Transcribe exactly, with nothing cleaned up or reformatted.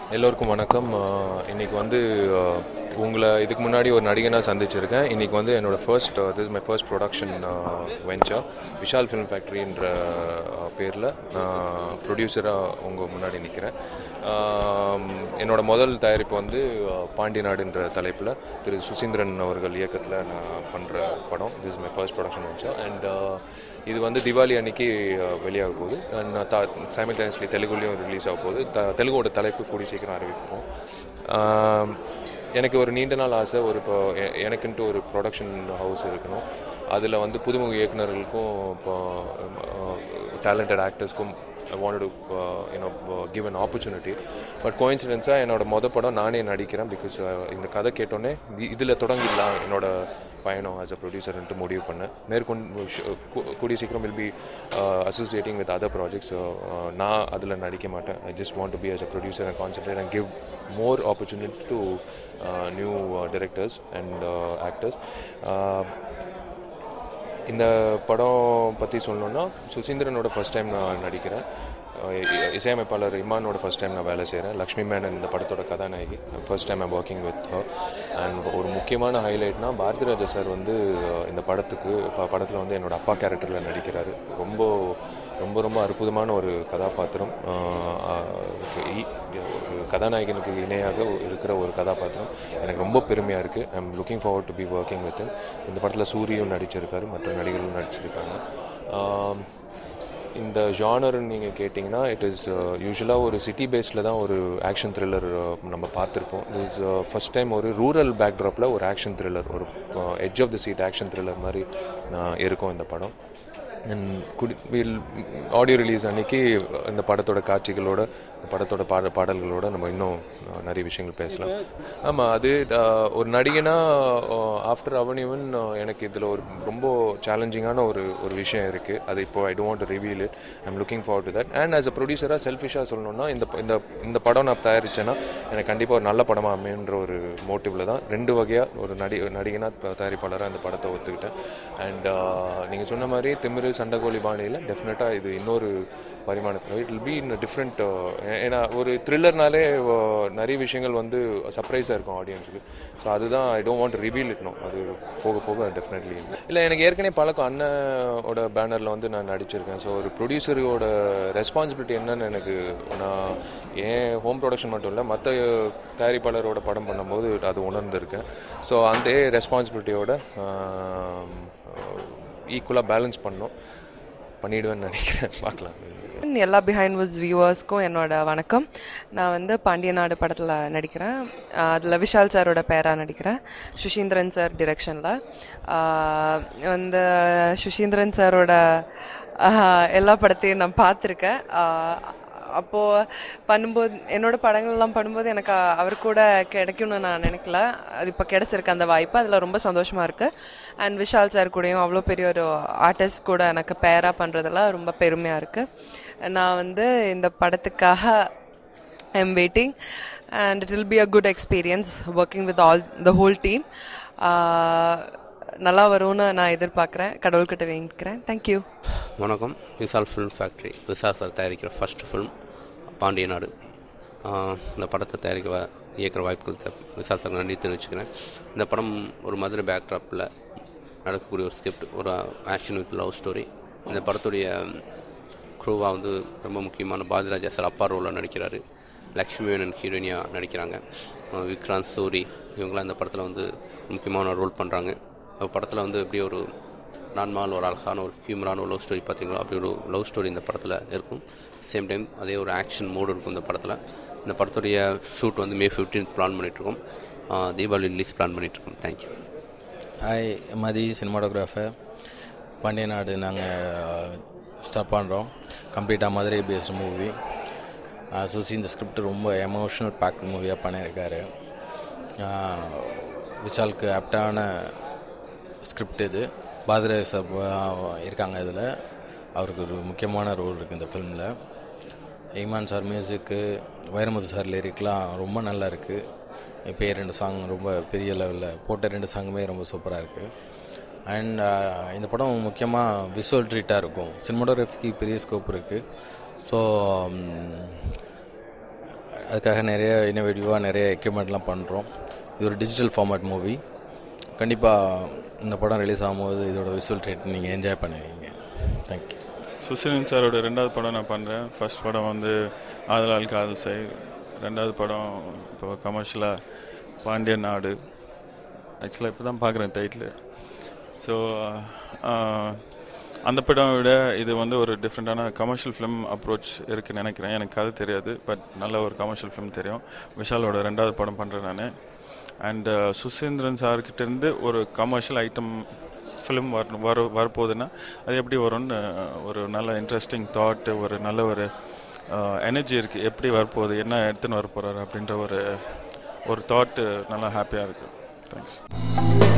எல்லோருக்கும் வணக்கம். இன்னைக்கு வந்து உங்களை இதுக்கு முன்னாடி ஒரு நடிகனாக சந்திச்சிருக்கேன். இன்னைக்கு வந்து என்னோட first this is my first production venture Vishal film ஃபேக்ட்ரின்ற பேரில் நான் ப்ரொடியூசராக உங்கள் முன்னாடி நிற்கிறேன். என்னோட முதல் தயாரிப்பு வந்து பாண்டியநாடுன்ற தலைப்பில் திரு சுசீந்திரன் அவர்கள் இயக்கத்தில் நான் பண்ணுற படம். This is my first production venture and இது வந்து தீபாவளி அன்னைக்கு வெளியாக போகுது. அண்ட் சைமல்டேனியஸ்லி தெலுங்குலையும் ரிலீஸ் ஆக போகுது. த தெலுங்கோட தலைப்பு கூடி சீக்கிரம் அறிவிப்போம். எனக்கு ஒரு நீண்ட நாள் ஆசை, ஒரு இப்போ எனக்குன்ட்டு ஒரு ப்ரொடக்ஷன் ஹவுஸ் இருக்கணும். அதில் வந்து புதுமுக இயக்குநர்களுக்கும் இப்போ டேலண்டட் ஆக்டர்ஸ்க்கும் I wanted to uh, you know uh, give an opportunity. But coincidence ah enoda moda padam naane nadikiren because indha kadha ketone idhula thodangidala enoda payanam as a producer ennu mudivu panna merkondu kudi sikram will be uh, associating with other projects. So uh, na adula nadikka maata. I just want to be as a producer and concentrate and give more opportunity to uh, new uh, directors and uh, actors. uh, இந்த படம் பற்றி சொல்லணுன்னா, சுசீந்திரனோட first time நான் நடிக்கிறேன். இசையமைப்பாளர் இம்மானோட first time நான் வேலை செய்கிறேன். லக்ஷ்மி மேனன் இந்த படத்தோட கதாநாயகி. First time I'm working with her. And ஒரு முக்கியமான ஹைலைட்னா பாரதிராஜா சார் வந்து இந்த படத்துக்கு படத்தில் வந்து என்னோட அப்பா கேரக்டரில் நடிக்கிறாரு. ரொம்ப ரொம்ப ரொம்ப அற்புதமான ஒரு கதாபாத்திரம். ஒரு கதாநாயகனுக்கு இணையாக இருக்கிற ஒரு கதாபாத்திரம் எனக்கு ரொம்ப பெருமையாக இருக்குது. I am looking forward to be working with. இந்த படத்தில் சூரியும் நடிச்சிருக்காரு, மற்ற நடிகர்களும் நடிச்சிருக்காங்க. இந்த ஜானர்னு நீங்கள் கேட்டிங்கன்னா, இட் இஸ் யூஸ்வலாக ஒரு சிட்டி பேஸில் தான் ஒரு ஆக்ஷன் த்ரில்லர் நம்ம பார்த்துருப்போம். இஸ் ஃபர்ஸ்ட் டைம் ஒரு ரூரல் பேக்ட்ராப்பில் ஒரு ஆக்ஷன் த்ரில்லர், ஒரு edge of the seat action thriller மாதிரி இருக்கும் இந்த படம். அண்ட் குடி ஆடியோ ரிலீஸ் அன்றைக்கி இந்த படத்தோட காட்சிகளோட, இந்த படத்தோட பாட பாடல்களோட நம்ம இன்னும் நிறைய விஷயங்கள் பேசலாம். ஆமாம், அது ஒரு நடிகனாக ஆஃப்டர் அவனிவன் எனக்கு இதில் ஒரு ரொம்ப சேலஞ்சிங்கான ஒரு ஒரு விஷயம் இருக்குது. அது இப்போ I don't want to reveal it. I am looking forward to that. And as a ப்ரொடியூசராக செல்ஃபிஷாக சொல்லணும்னா, இந்த இந்த இந்த படம் நான் தயாரித்தேன்னா எனக்கு கண்டிப்பாக ஒரு நல்ல படமாக அமைன்ற ஒரு மோட்டிவில் தான் ரெண்டு வகையாக ஒரு நடி நடிகனாக தயாரிப்பாளராக இந்த படத்தை ஒத்துக்கிட்டேன். அண்ட் நீங்கள் சொன்ன மாதிரி திமிரு சண்டகோலி பாணியில் டெஃபினட்டாக இது இன்னொரு பரிமாணத்தில் it will be in different. ஏன்னா ஒரு த்ரில்லர்னாலே நிறைய விஷயங்கள் வந்து சர்ப்ரைஸாக இருக்கும் ஆடியன்ஸுக்கு. ஸோ அதுதான் I don't want to reveal it. No, அது போக போக டெஃபினெட்லி இல்லை. எனக்கு ஏற்கனவே பழக்கம், அண்ணனோட பேனரில் வந்து நான் நடிச்சிருக்கேன். ஸோ ஒரு ப்ரொடியூசரோட ரெஸ்பான்சிபிலிட்டி என்னன்னு எனக்கு, நான் ஏன் ஹோம் ப்ரொடக்ஷன் மட்டும் இல்லை, மற்ற தயாரிப்பாளரோட படம் பண்ணும்போது அது உணர்ந்திருக்கேன். ஸோ அந்த ரெஸ்பான்சிபிலிட்டியோட ஈக்குவலாக பேலன்ஸ் பண்ணோம் பண்ணிடுவேன்னு நினைக்கிறேன். பார்க்கலாம். எல்லா பிஹைண்ட்வுட்ஸ் வியூவர்ஸ்க்கும் என்னோட வணக்கம். நான் வந்து பாண்டியநாடு படத்தில் நடிக்கிறேன். அதில் விஷால் சாரோட பேராக நடிக்கிறேன், சுசீந்திரன் சார் டிரெக்ஷனில். வந்து சுசீந்திரன் சாரோட எல்லா படத்தையும் நான் பார்த்துருக்கேன். அப்போது பண்ணும்போது, என்னோட படங்கள்லாம் பண்ணும்போது எனக்கு அவர் கூட கிடைக்கும்னு நான் நினைக்கல. அது இப்போ கிடைச்சிருக்கு அந்த வாய்ப்பு. அதில் ரொம்ப சந்தோஷமாக இருக்குது. அண்ட் விஷால் சார் கூடயும் அவ்வளோ பெரிய ஒரு ஆர்டிஸ்ட் கூட எனக்கு பேராக பண்ணுறதெல்லாம் ரொம்ப பெருமையாக இருக்குது. நான் வந்து இந்த படத்துக்காக I am waiting and it will be a good experience working with all the whole team. நல்லா வரும்னு நான் எதிர்பார்க்குறேன், கடவுள்கிட்ட வேண்டிக்கிறேன். தேங்க்யூ. வணக்கம். Vishal film factory, Vishal sir தயாரிக்கிற ஃபர்ஸ்ட் ஃபிலிம் பாண்டியநாடு. இந்த படத்தை தயாரிக்க இயக்கிற வாய்ப்பு கொடுத்த விஷால் சார் நன்றி தெரிவிச்சுக்கிறேன். இந்த படம் ஒரு மதுரை பேக்ட்ராப்பில் நடக்கக்கூடிய ஒரு ஸ்கிரிப்ட், ஒரு ஆக்ஷன் வித் லவ் ஸ்டோரி. இந்த படத்துடைய க்ரூவாக வந்து ரொம்ப முக்கியமான பாரதிராஜா சார் அப்பா ரோலில் நடிக்கிறாரு. லக்ஷ்மி மேனன் ஹீரோயினியாக நடிக்கிறாங்க. விக்ராந்த், சூரி இவங்களாம் இந்த படத்தில் வந்து முக்கியமான ரோல் பண்ணுறாங்க. படத்தில் வந்து எப்படி ஒரு நார்மல் ஒரு அழகான ஒரு ஹியூமரான ஒரு லவ் ஸ்டோரி பார்த்தீங்களோ அப்படி ஒரு லவ் ஸ்டோரி இந்த படத்தில் இருக்கும். சேம் டைம் அதே ஒரு ஆக்ஷன் மோடு இருக்கும் இந்த படத்தில். இந்த படத்துடைய ஷூட் வந்து மே ஃபிஃப்டீன்த் பிளான் பண்ணிகிட்ருக்கோம். தீபாவளி ரிலீஸ் பிளான் பண்ணிகிட்ருக்கோம். Thank you. Hi, Mathi cinematographer. Pandianadu நாங்கள் ஸ்டார்ட் பண்ணுறோம். கம்ப்ளீட்டாக மதுரை பேஸ்ட் மூவி. சுசி இந்த ஸ்கிரிப்ட் ரொம்ப எமோஷ்னல் பேக் மூவியாக பண்ணியிருக்காரு. விஷாலுக்கு ஆப்டான ஸ்கிரிப்ட் இது. பாரதிராஜா சார் இருக்காங்க இதில். அவருக்கு ஒரு முக்கியமான ரோல் இருக்குது இந்த ஃபிலிமில். இமான் சார் மியூசிக்கு, வைரமுத்து சார் லிரிக்லாம் ரொம்ப நல்லா இருக்குது. இப்போ ரெண்டு சாங் ரொம்ப பெரிய லெவலில் போட்ட ரெண்டு சாங்குமே ரொம்ப சூப்பராக இருக்குது. அண்ட் இந்த படம் முக்கியமாக விஷுவல் ட்ரீட்டாக இருக்கும். சினிமாட்டோகிராஃபிக்கு பெரிய ஸ்கோப் இருக்குது. ஸோ அதுக்காக நிறைய இன்னோவேட்டிவாக நிறைய எக்யூப்மெண்ட்லாம் பண்ணுறோம். இது ஒரு டிஜிட்டல் ஃபார்மேட் மூவி. கண்டிப்பாக இந்த படம் ரிலீஸ் ஆகும்போது இதோட விஷுவல் ட்ரீட் நீங்கள் என்ஜாய் பண்ணுவீங்க. தேங்க்யூ. சுசீந்திரன் சாரோட ரெண்டாவது படம் நான் பண்ணுறேன். ஃபர்ஸ்ட் படம் வந்து ஆதலால் காதல் செய், ரெண்டாவது படம் இப்போ கமர்ஷியலாக பாண்டியன் நாடு. ஆக்சுவலாக இப்போ தான் பார்க்குறேன் டைட்டில். ஸோ அந்த படம் விட இது வந்து ஒரு டிஃப்ரெண்ட்டான கமர்ஷியல் ஃபிலிம் அப்ரோச் இருக்குன்னு நினைக்கிறேன். எனக்கு கதை தெரியாது, பட் நல்ல ஒரு கமர்ஷியல் ஃபிலிம் தெரியும். விஷாலோட ரெண்டாவது படம் பண்ணுறேன் நான். அண்ட் சுசீந்திரன் சார்கிட்டேருந்து ஒரு கமர்ஷியல் ஐட்டம் ஃபிலிம் வரணும் வர வரப்போகுதுன்னா அது எப்படி வரும்னு ஒரு நல்ல இன்ட்ரெஸ்டிங் தாட், ஒரு நல்ல ஒரு எனர்ஜி இருக்குது. எப்படி வரப்போகுது, என்ன எடுத்துன்னு வரப்போகிறாரு அப்படின்ற ஒரு ஒரு தாட்டு நல்லா ஹாப்பியாக இருக்குது. தேங்க்ஸ்.